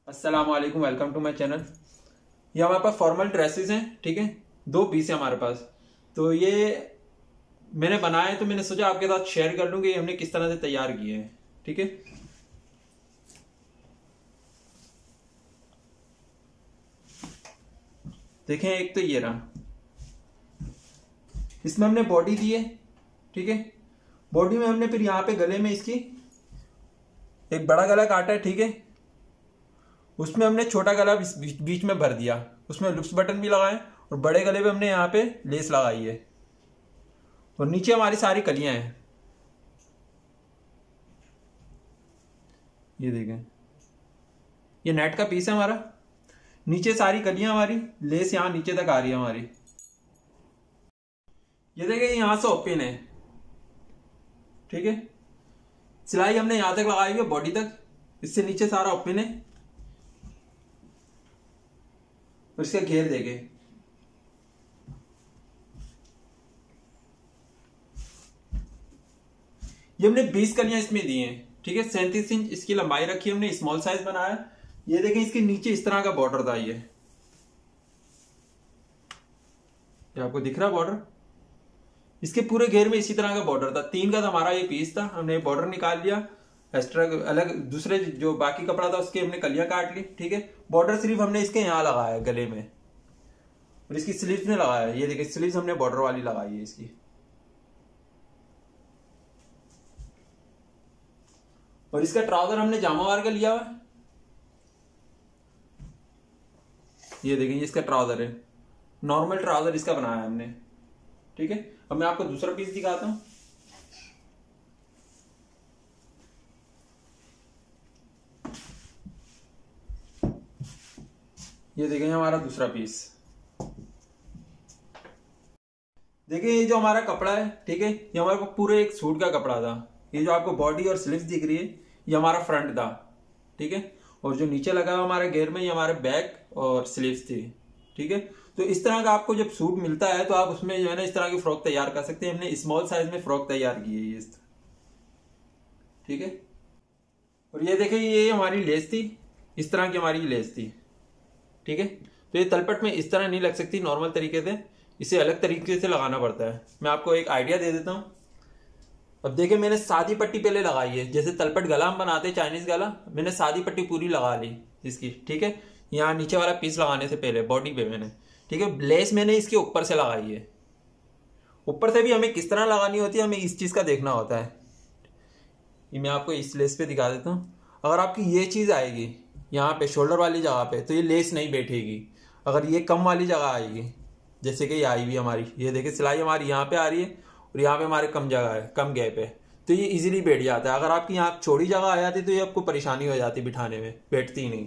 अस्सलाम वालेकुम, welcome to my channel. ये हमारे पास फॉर्मल ड्रेसेस हैं, ठीक है। 2 पीस है हमारे पास। तो ये मैंने बनाए हैं, तो मैंने सोचा आपके साथ शेयर कर लूँ कि हमने किस तरह से तैयार किए हैं, ठीक है। देखें, एक तो ये रहा, इसमें हमने बॉडी दी है, ठीक है। बॉडी में हमने फिर यहाँ पे गले में इसकी एक बड़ा गला काटा है, ठीक है। उसमें हमने छोटा गला बीच में भर दिया, उसमें लुप्स बटन भी लगाए और बड़े गले पे हमने यहाँ पे लेस लगाई है और नीचे हमारी सारी कलियां हैं। ये देखें, ये नेट का पीस है हमारा। नीचे सारी कलियां हमारी, लेस यहाँ नीचे तक आ रही है हमारी। ये देखें, यहां से ओपन है, ठीक है। सिलाई हमने यहां तक लगाई है, बॉडी तक। इससे नीचे सारा ओपन है और इसका घेर देखें। ये हमने 20 कलियां इसमें दी हैं, ठीक है। 37 इंच इसकी लंबाई रखी है हमने, स्मॉल साइज बनाया। ये देखें, इसके नीचे इस तरह का बॉर्डर था। ये आपको दिख रहा बॉर्डर? इसके पूरे घेर में इसी तरह का बॉर्डर था। 3 का हमारा ये पीस था, हमने बॉर्डर निकाल लिया। एक्स्ट्रा अलग दूसरे जो बाकी कपड़ा था उसके हमने कलियां काट ली, ठीक है। बॉर्डर सिर्फ हमने इसके यहाँ लगाया है गले में, और इसकी स्लीव्स में लगाया है। ये देखिए, स्लीव्स हमने बॉर्डर वाली लगाई है इसकी। और इसका ट्राउजर हमने जामावार का लिया हुआ है। ये देखें, ये इसका ट्राउजर है, नॉर्मल ट्राउजर इसका बनाया है हमने, ठीक है। अब मैं आपको दूसरा पीस दिखाता हूं। ये देखें, हमारा दूसरा पीस। देखिए, ये जो हमारा कपड़ा है, ठीक है, ये हमारे को पूरे एक सूट का कपड़ा था। ये जो आपको बॉडी और स्लीव्स दिख रही है, ये हमारा फ्रंट था, ठीक है। और जो नीचे लगा हुआ हमारे घेर में, ये हमारे बैक और स्लीव्स थी, ठीक है। तो इस तरह का आपको जब सूट मिलता है तो आप उसमें जो है ना इस तरह की फ्रॉक तैयार कर सकते हैं। हमने स्मॉल साइज में फ्रॉक तैयार की है, ये इस तरह, ठीक है। और ये देखिए, ये हमारी लेस थी, इस तरह की हमारी लेस थी, ठीक है। तो ये तलपट में इस तरह नहीं लग सकती, नॉर्मल तरीके से इसे अलग तरीके से लगाना पड़ता है। मैं आपको एक आइडिया दे देता हूँ। अब देखिए, मैंने सादी पट्टी पहले लगाई है, जैसे तलपट गला हम बनाते हैं, चाइनीज गला। मैंने सादी पट्टी पूरी लगा ली इसकी, ठीक है। यहाँ नीचे वाला पीस लगाने से पहले बॉडी पे मैंने, ठीक है। लेस मैंने इसके ऊपर से लगाई है। ऊपर से भी हमें किस तरह लगानी होती है, हमें इस चीज का देखना होता है। ये मैं आपको इस लेस पे दिखा देता हूँ। अगर आपकी ये चीज आएगी यहाँ पे शोल्डर वाली जगह पे, तो ये लेस नहीं बैठेगी। अगर ये कम वाली जगह आएगी, जैसे कि ये आई हुई हमारी, ये देखिए सिलाई हमारी यहाँ पे आ रही है और यहाँ पे हमारे कम जगह है, कम गैप है, तो ये इजीली बैठ जाता है। अगर आपकी यहाँ छोटी जगह आ जाती तो ये आपको परेशानी हो जाती बिठाने में, बैठती ही नहीं,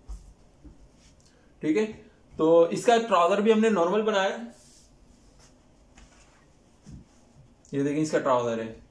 ठीक है। तो इसका ट्राउजर भी हमने नॉर्मल बनाया। ये देखिए, इसका ट्राउजर है,